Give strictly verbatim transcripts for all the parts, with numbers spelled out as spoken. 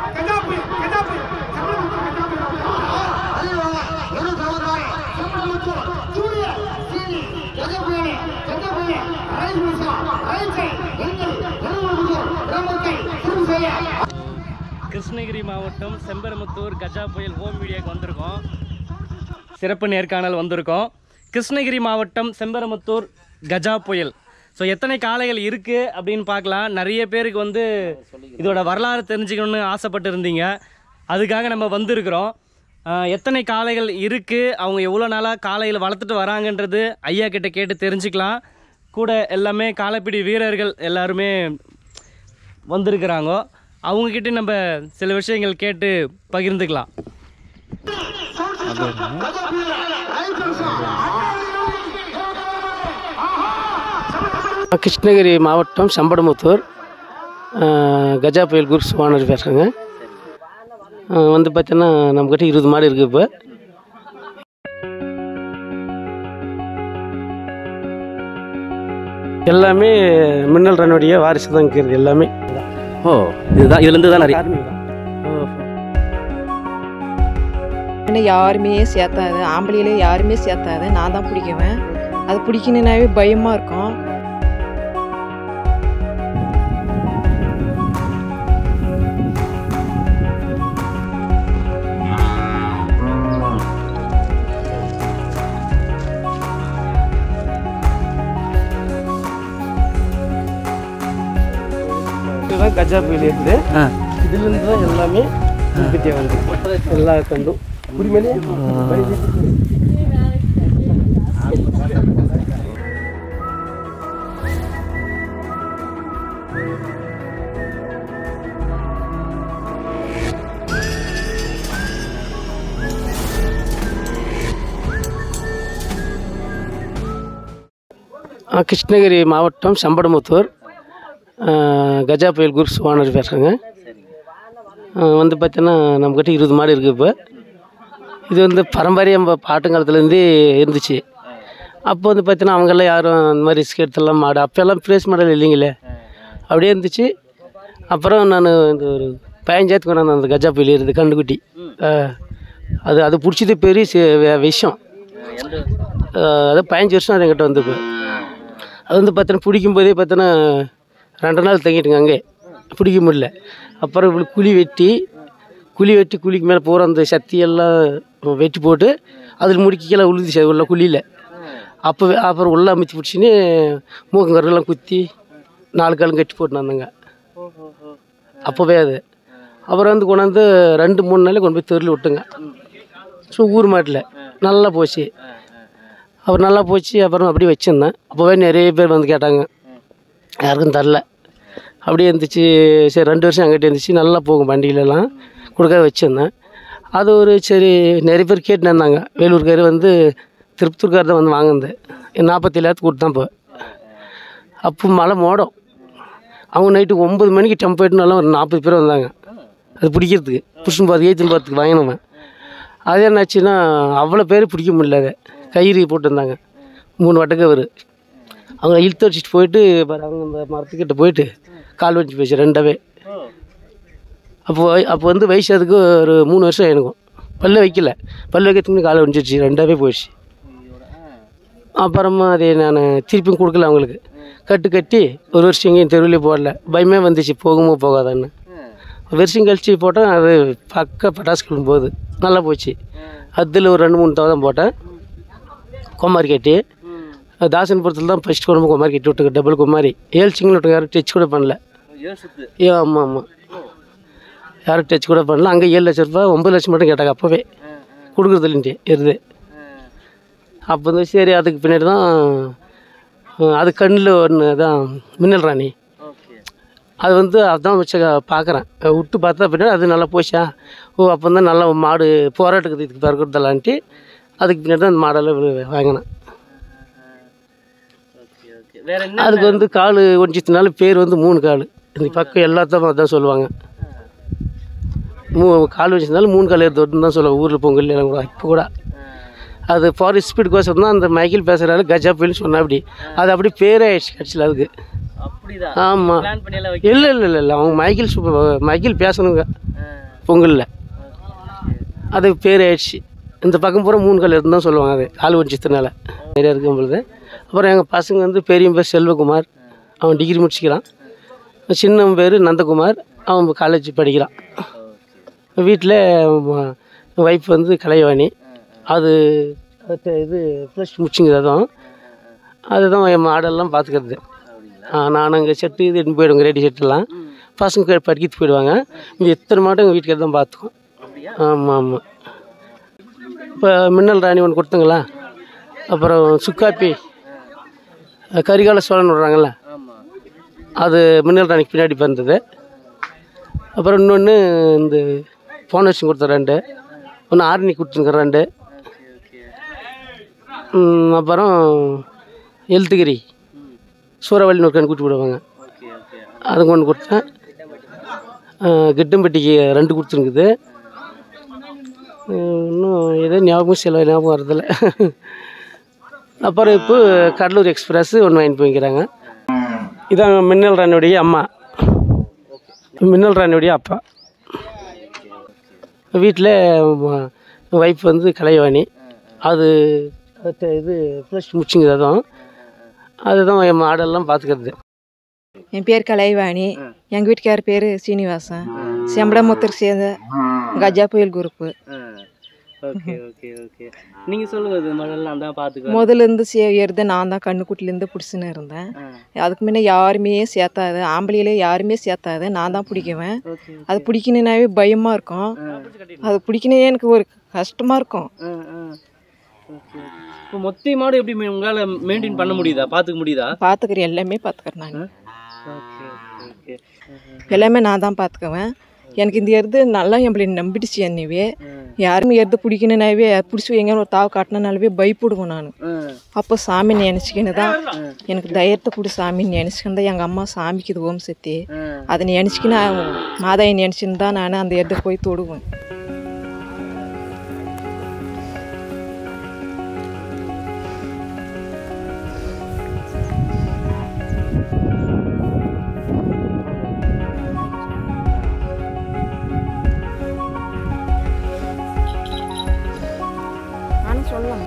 கிருஷ்ணகிரி மாவட்டம் செம்பரமுத்தூர் கஜா புயல் ஹோம் மீடியாவுக்கு வந்திருக்கோம். சிறப்பு நேர்காணல் வந்திருக்கோம். கிருஷ்ணகிரி மாவட்டம் செம்பரமுத்தூர் கஜா புயல். ஸோ எத்தனை காளைகள் இருக்குது அப்படின்னு பார்க்கலாம். நிறைய பேருக்கு வந்து இதோட வரலாறு தெரிஞ்சுக்கணுன்னு ஆசைப்பட்டு இருந்தீங்க. அதுக்காக நம்ம வந்திருக்கிறோம். எத்தனை காளைகள் இருக்குது, அவங்க எவ்வளோ நாளாக காளைகளை வளர்த்துட்டு வராங்கன்றது ஐயா கிட்ட கேட்டு தெரிஞ்சுக்கலாம். கூட எல்லாமே காளைப்பிடி வீரர்கள் எல்லாருமே வந்திருக்கிறாங்க. அவங்கக்கிட்ட நம்ம சில விஷயங்கள் கேட்டு பகிர்ந்துக்கலாம். கிருஷ்ணகிரி மாவட்டம் செம்பரமுத்தூர் கஜா புயல் குரூப்ஸ் ஓனர் பேசுகிறேங்க. வந்து பார்த்தீங்கன்னா நம்மக்கிட்ட இருபது மாடு இருக்குது. இப்போ எல்லாமே மின்னல் ரன்னுடைய வாரிசு தான் இருக்கிறது எல்லாமே. ஓ, இதுதான் இதுலேருந்து தான் நிறைய என்ன யாருமே சேர்த்தாது, ஆம்பளையிலே யாருமே சேர்த்தாது, நான் தான் பிடிக்குவேன். அது பிடிக்கணுன்னாவே பயமாக இருக்கும். இதுதான் கஜா புயல் இருக்குது. இதுலேருந்து தான் எல்லாமே உற்பத்தி வருது. எல்லா கண்டும் உரிமையிலே கிருஷ்ணகிரி மாவட்டம் செம்பரமுத்தூர் கஜா புயல் குரூப்ஸ் ஓனர் பேசுகிறேங்க. வந்து பார்த்தீங்கன்னா நம்மக்கிட்ட இருபது மாடு இருக்குது. இப்போ இது வந்து பாரம்பரியம் பாட்டுங்காலத்துலேருந்தே இருந்துச்சு. அப்போ வந்து பார்த்தீங்கன்னா அவங்கெல்லாம் யாரும் அந்த மாதிரி ரிஸ்க் எடுத்துலாம் மாடு அப்போல்லாம் ப்ரைஸ் மாடல் இல்லைங்களே, அப்படியே இருந்துச்சு. அப்புறம் நான் இந்த ஒரு பதினஞ்சாயிரத்துக்கு கொண்டாந்து அந்த கஜா புயல் இருந்து கண்டுக்குட்டி அது அது பிடிச்சது பெரிய விஷயம். அது பதினஞ்சு வருஷம் அது என்கிட்ட வந்து இப்போ அது வந்து பார்த்தோன்னா பிடிக்கும்போதே பார்த்தோன்னா ரெண்டு நாள் தங்கிட்டுங்க அங்கே பிடிக்க முடியல. அப்புறம் இப்படி குழி வெட்டி குழி வெட்டி குழிக்கு மேலே போகிற அந்த சத்தியெல்லாம் வெட்டி போட்டு அதில் முடிக்கலாம் உழுது உள்ள குழியில். அப்போ அப்புறம் உள்ளே அமைச்சு பிடிச்சின்னு மூக்கங்கரெல்லாம் குத்தி நாலு காலம் கட்டி போட்டு வந்தேங்க அப்போவே. அது அப்புறம் வந்து கொண்டாந்து ரெண்டு மூணு நாளைக்கு கொண்டு போய் தெருவில் விட்டுங்க. ஸோ ஊர் மாட்டில் நல்லா போச்சு. அப்புறம் நல்லா போச்சு. அப்புறம் அப்படியே வச்சுருந்தேன். அப்போவே நிறைய பேர் வந்து கேட்டாங்க, யாருக்கும் தரல. அப்படியே இருந்துச்சு. சரி ரெண்டு வருஷம் அங்கிட்ட இருந்துச்சு, நல்லா போகும் வண்டியிலலாம் கொடுக்காத வச்சுருந்தேன். அது ஒரு சரி நிறைய பேர் கேட்டுன்னு இருந்தாங்க. வேலூர்கார் வந்து திருப்பத்தூர்கார் தான் வந்து வாங்கினது. நாற்பத்தி ஏழாயிரத்துக்கு கொடுத்தான். இப்போ அப்போ மழை மோடம். அவங்க நைட்டு ஒம்பது மணிக்கு டெம்போ எட்டுனாலும் ஒரு நாற்பது பேர் வந்தாங்க அது பிடிக்கிறதுக்கு. புருஷன் பார்த்து ஏற்றின்னு பார்த்துக்கு வாங்கினவன். அது என்னாச்சுன்னா அவ்வளோ பேர் பிடிக்க முடியல. அதை கயிறு போட்டுருந்தாங்க மூணு வட்டக்கவர். அவங்க இழுத்து வச்சுட்டு போயிட்டு அவங்க இந்த மரத்துக்கிட்ட போயிட்டு கால் வச்சு போச்சு ரெண்டாவே. அப்போ அப்போ வந்து வயசு அதுக்கு ஒரு மூணு வருஷம் எனக்கும் பல்ல வைக்கல. பல்ல வைக்கிறதுக்கு காலை வஞ்சிடுச்சு, ரெண்டாவே போயிடுச்சு. அப்புறமா அதை நான் திருப்பியும் கொடுக்கல அவங்களுக்கு. கட்டு கட்டி ஒரு வருஷம் எங்கேயும் தெருவிலே போடல. பயமே வந்துச்சு போகுமோ போகாதான்னு. வருஷம் கழிச்சு போட்டேன். அது பக்க பட்டாசுக்கும் போகுது நல்லா போச்சு. அதில் ஒரு ரெண்டு மூணு தவ தான் போட்டேன். குமாரி கட்டி தாசன்புரத்தில் தான் ஃபஸ்ட் குடும்பம் குமாரி கட்டி விட்டுக்க. டபுள் குமாரி ஏழு சிங்கிள் விட்டுக்க. யாரும் டச் கூட பண்ணல. ஏ ஆமாம் ஆமாம் யாரும் டச் கூட பண்ணல. அங்கே ஏழு லட்ச ரூபா ஒம்பது லட்சம் மட்டும் கேட்டாங்க அப்போவே கொடுக்குறதுலேன்ட்டு இருது. அப்போ வந்து சரி அதுக்கு பின்னாடி தான் அது கண்ணில் ஒன்று தான் மின்னல் ராணி. அது வந்து அதான் வச்சு பார்க்குறேன். விட்டு பார்த்தா பின்னாடி அது நல்லா போச்சா. ஓ அப்போ தான் நல்லா மாடு போராட்டத்துக்கு இதுக்கு பிறகுறதலான்ட்டு அதுக்கு பின்னாடி தான் அந்த மாடெல்லாம் வாங்கினேன். அதுக்கு வந்து கால் ஒஞ்சித்தினால பேர் வந்து மூணு கால். இந்த பக்கம் எல்லாத்தையும் அதான் சொல்லுவாங்க. மூ கால் வச்சதுனால மூணு கால் எடுத்து தான் சொல்லுவாங்க ஊரில் பொங்கல் எல்லாம் கூட. இப்போ கூட அது ஃபாரஸ்ட் ஸ்பீட் கோசம் தான் அந்த மைக்கேல் பேசுகிறாரு கஜா புயல்னு சொன்னால் அப்படி அது அப்படி பேரே ஆயிடுச்சு கட்சியில் அதுக்கு. ஆமாம் இல்லை இல்லை இல்லை இல்லை அவங்க மைக்கேல் மைக்கேல் பேசணுங்க. பொங்கலில் அது பேர் ஆயிடுச்சு. இந்த பக்கம் பூரா மூணு கல் இருந்தால் சொல்லுவாங்க, அது ஆள் வஞ்சத்தினால நிறையா இருக்கும் பொழுது. அப்புறம் எங்கள் பசங்க வந்து பெரிய பேர் செல்வகுமார், அவன் டிகிரி முடிச்சுக்கிறான். சின்ன பேர் நந்தகுமார், அவன் காலேஜ் படிக்கிறான். வீட்டில் ஒய்ஃப் வந்து கலைவாணி, அது இது ப்ளஸ் முடிச்சுங்கிறது. அதுவும் அதுதான் என் மாடெல்லாம் பார்த்துக்கிறது. நான் அங்கே செட்டு இது எடுத்து போயிடுவோங்க, ரெடி செட்டுலாம் பசங்க படிக்கிட்டு போயிடுவாங்க. இங்கே எத்தனை மாட்டம் எங்கள் வீட்டுக்கு தான் பார்த்துக்குவோம். ஆமாம் ஆமாம். இப்போ மின்னல் ராணி ஒன்று கொடுத்தங்களா, அப்புறம் சுக்காப்பி கரிகால சோழன் விடுறாங்கள்ல, அது மின்னல் ராணிக்கு பின்னாடி பிறந்தது. அப்புறம் இன்னொன்று இந்த போன வருஷம் கொடுத்த ரெண்டு, ஒன்று ஆரணி கொடுத்துருக்குற ரெண்டு. அப்புறம் எழுத்துகிரி சூறாவளி நோக்கன்னு கூட்டி விடுவாங்க, அதுக்கு ஒன்று கொடுத்தேன். கிட்டம்பட்டிக்கு ரெண்டு கொடுத்துருக்குது. இன்னும் ஏதோ ஞாபகம் சில ஞாபகம் வரதில்லை. அப்புறம் இப்போ கடலூர் எக்ஸ்பிரஸ் ஒன்று வாங்கிட்டு போய்க்கிறாங்க. இதான் மின்னல் ராணியுடைய அம்மா, மின்னல் ராணியுடைய அப்பா. வீட்டில் ஒய்ஃப் வந்து கலைவாணி, அது இது ப்ளஸ் முடிச்சுங்கிறது. அதுவும் அதுதான் என் மாடெல்லாம் பார்த்துக்கிறது. என் பேர் கலைவாணி, எங்கள் வீட்டுக்கார பேர் சீனிவாசன், செம்படமுத்தூர் சேர்ந்த கஜா புயல் குரூப்பு. Okay okay okay. நீங்கள் சொல்லுவது மழெல்லாம் தான் பார்த்துக்க. முதல்ல இருந்து சேவியறது நான் தான் கண்ணுக்குட்டிலேருந்து பிடிச்சின்னு இருந்தேன். அதுக்கு முன்னே யாருமே சேர்த்தாது, ஆம்பளையிலே யாருமே சேர்த்தாது, நான் தான் பிடிக்குவேன். அது பிடிக்கணுன்னாவே பயமாக இருக்கும். அது பிடிக்கணும் எனக்கு ஒரு கஷ்டமாக இருக்கும். இப்போ மொத்த மாடு எப்படி உங்களால் மெயின்டைன் பண்ண முடியுதா, பார்த்துக்க முடியுதா? பார்த்துக்கிறேன், எல்லாமே பார்த்துக்கிறேன் நான். Okay okay. எல்லாமே நான் தான் பார்த்துக்குவேன். எனக்கு இந்த எருது நல்லா எம்பளை நம்பிடுச்சு. என்னவே யாருமே எருது பிடிக்கணுன்னாவே பிடிச்சி எங்கேயும் ஒரு தாவு காட்டினாலே பயப்படுவேன் நான். அப்போ சாமி நினச்சிக்கின்னு தான் எனக்கு தைரியத்தை கொடு சாமின்னு நினச்சிக்கின்னு தான் எங்கள் அம்மா சாமிக்குது ஓம் சக்தி. அதை நினச்சிக்கின்னு மாதாயை நினச்சின்னு தான் நான் அந்த எருதை போய் தொடுவேன். சொல்லலாம்.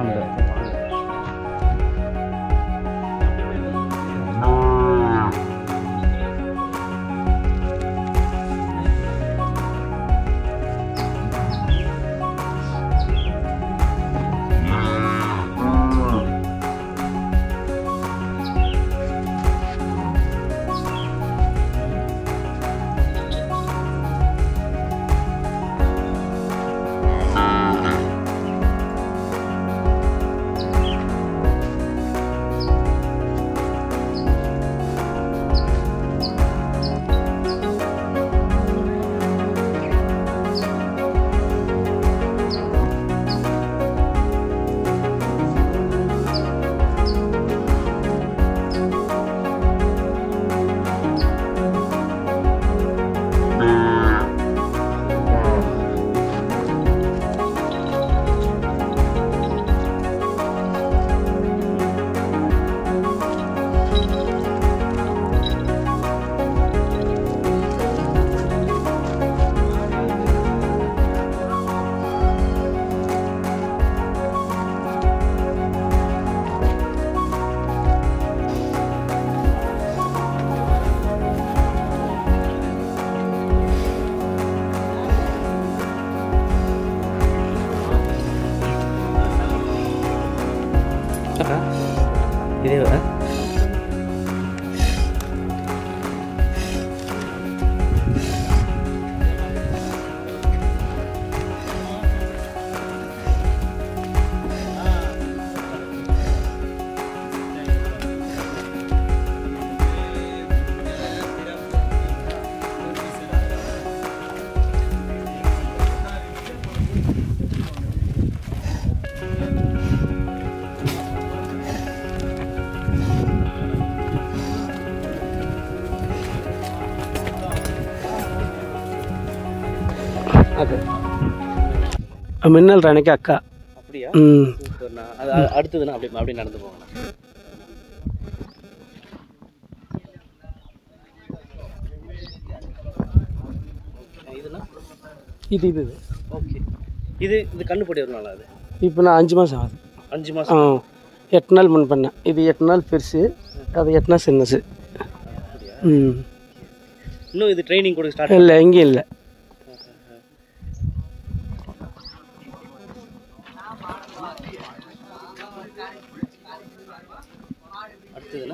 இதேவா? அது மின்னல் ராணிக்கு அக்கா. அப்படியா? ம். சூப்பர்ண்ணா. அது அடுத்ததுண்ணா அப்படி அப்படியே நடந்து போகணும். இதுண்ணா இது இது ஓகே. இது இது கண்ணு போட்டு எவ்வளோ நாள் அது? இப்போ நான் அஞ்சு மாதம் ஆகுது. அஞ்சு ஆ மாதம் எட்டு நாள் முன் பண்ணேன். இது எட்டு நாள் பெருசு, அது எட்டு நாள் சின்னசு. ம் இன்னும் இது ட்ரைனிங் கொடுக்க ஸ்டார்ட் இல்லை எங்கேயும் இல்லை. அடுத்ததுன்னா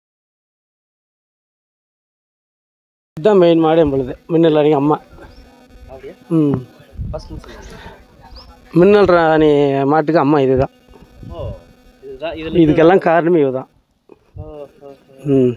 இதுதான் மெயின் மாடு எம்பளுது. மின்னல் ராணி அம்மா. அப்படியா? ம் ஃபர்ஸ்ட் மின்னல் ராணி மாட்டுக்கு அம்மா இது தான். ஓ இதுதான் இதில் இதுக்கெல்லாம் காரணமே இவ தான். ம்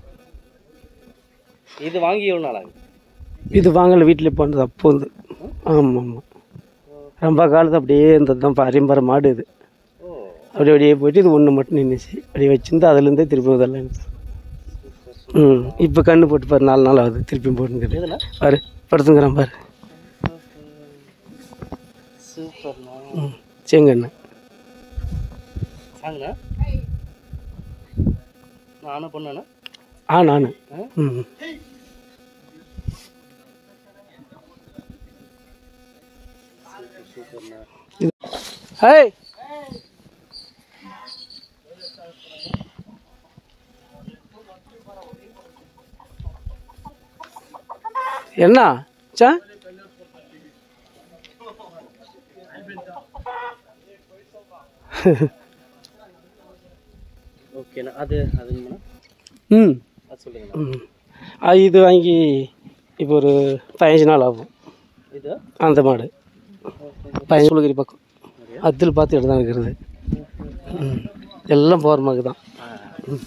இது வாங்கி எவ்வளோ நாள் ஆகுது? இது வாங்கலை, வீட்டில் போனது அப்போ வந்து. ஆமாம் ஆமாம், ரொம்ப காலத்து அப்படியே இருந்தது தான். பரம்பரை மாடு இது. அப்படியே அப்படியே போயிட்டு இது ஒன்று மட்டும் நின்றுச்சு. அப்படியே வச்சுருந்து அதுலேருந்தே திருப்பி இதெல்லாம் எனக்கு. ம் இப்போ கண்ணு போட்டு பாரு, நாலு நாள் ஆகுது திருப்பியும் போட்டுங்கிறது. பாரு படுத்துங்கிறான் பாரு. சூப்பர்ண்ணா. ம் செங்கண்ணு வாங்கண்ணா. நானும் பொண்ணாண்ணா. ஆ நான் ம் ஹேய் என்ன சா ஓகேண்ணா. அது அது ம் அது சொல்லுங்கண்ணா. ம் ஆ, இது வாங்கி இப்போ ஒரு பதினஞ்சு நாள் ஆகும். இது அந்த மாடு பதினஞ்சு சூளகிரி பக்கம் அதில் பார்த்து இடம் தான் இருக்கிறது. ம் எல்லாம் போகிற மாதிரி தான். ம்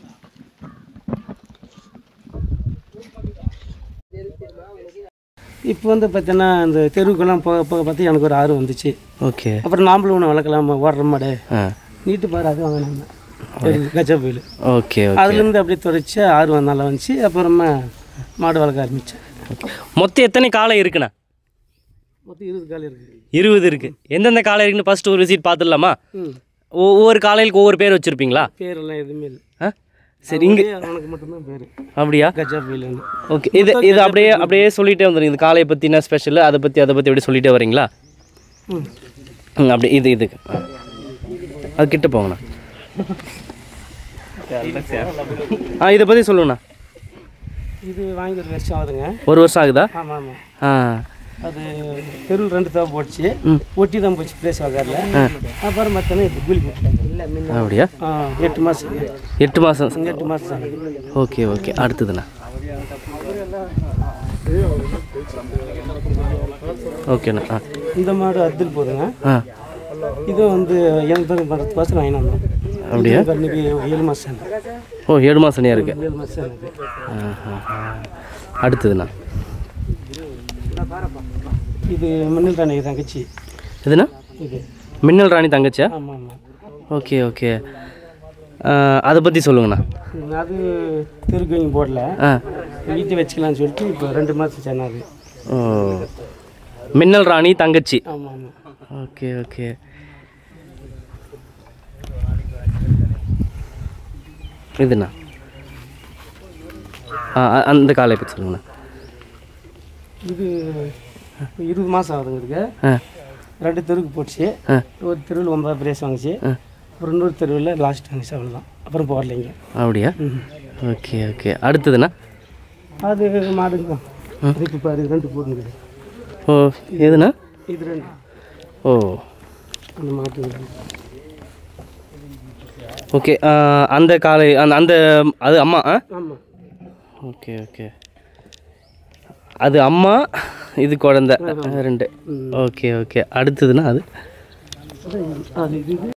இப்போ வந்து பார்த்தீங்கன்னா இந்த தெருவுக்கெல்லாம் போக போக பார்த்து எனக்கு ஒரு ஆர்வம் வந்துச்சு. ஓகே. அப்புறம் நாம்பளும் ஒன்று வளர்க்கலாமா, ஓடுற மாடு ஆ நீட்டு பாரு, அது வாங்கினாங்க கஜா புயல். ஓகே. அதுலேருந்து அப்படியே துடைச்சி ஆர்வம் நல்லா வந்துச்சு. அப்புறமா மாடு வளர்க்க ஆரம்பித்தேன். மொத்தம் எத்தனை காளை இருக்குண்ணா? மொத்தம் இருபது கால் இருக்குது. இருபது இருக்குது. எந்தெந்த காளை இருக்குன்னு ஃபஸ்ட்டு ஒரு விசிட் பார்த்துடலாமா? ம் ஒவ்வொரு காளைகளுக்கு ஒவ்வொரு பேர் வச்சுருப்பீங்களா? பேரெல்லாம் எதுவுமே இல்லை. ஆ சரி. இங்கே அவனுக்கு மட்டும்தான் பேர். அப்படியா? கஜா புயல். ஓகே. இது இது அப்படியே அப்படியே சொல்லிகிட்டே வந்துடுங்க. இந்த காளையை பற்றி என்ன ஸ்பெஷல், அதை பற்றி அதை பற்றி அப்படியே சொல்லிகிட்டே வரீங்களா? ம் ம் அப்படி இது இதுக்கு அது கிட்ட போங்கண்ணா. ஆ இதை பற்றி சொல்லுங்கண்ணா. இது வாங்கி ஒரு வருஷம் ஆகுதுங்க. ஒரு வருஷம் ஆகுதா? ஆமாம் ஆமாம். ஆ அது தெருவில் ரெண்டு தான் போட்டுச்சு. ஒட்டி தான் போச்சு பிளேஸ் வகையில். அப்புறம் மற்றனா இது கூலி இல்லை முன்ன. அப்படியா? ஆ எட்டு மாதம் எட்டு மாதம் எட்டு மாதம். Okay okay. அடுத்ததுண்ணா. ஓகேண்ணா. ஆ இந்த மாடு அதில் போதுங்க. ஆ இது வந்து எண்பது பத்து மாதம் வாங்கினாங்க. அப்படியா? கண்ணுக்கு ஏழு மாதம். ஓ ஏழு மாதம் இருக்கு. ஏழு மாதம் எனக்கு. அடுத்ததுண்ணா. இது மின்னல் ராணி தங்கச்சி. எதுண்ணா? இது மின்னல் ராணி தங்கச்சியா? ஆமாம் ஆமாம். Okay okay. அதை பற்றி சொல்லுங்கண்ணா. அது தெருக்கு வாங்கி போடல, ஆ வீட்டை வச்சுக்கலாம்னு சொல்லிட்டு இப்போ ரெண்டு மாதம் சொன்னாது. ஓ மின்னல் ராணி தங்கச்சி. ஆமாம் ஆமாம். Okay okay. இதுண்ணா. ஆ அந்த காலை பற்றி சொல்லுங்கண்ணா. இது இருபது மாதம் ஆகுதுங்க. இதுக்கு ஆ ரெண்டு தெருவுக்கு போட்டுச்சு. ஆ ஒரு தெருவில் ஒன்பது பிரைஸ் வாங்கிச்சு. அப்புறம் இன்னொரு தெருவில் லாஸ்ட் வாங்கிச்சு. அவ்வளோதான். அப்புறம் போடலைங்க. அப்படியா? Okay okay. அடுத்ததுண்ணா. அது மாடுங்க தான். இதுக்கு பாரு ரெண்டு போடுங்க. ஓ எதுண்ணா? இது ரெண்டு. ஓ அந்த மாட்டு. ஓகே. அந்த காலை அந்த அந்த அது அம்மா. ஆ ஆமாம். Okay okay. அது அம்மா, இது குழந்தை ரெண்டு. Okay okay. அடுத்ததுன்னா அது அது இது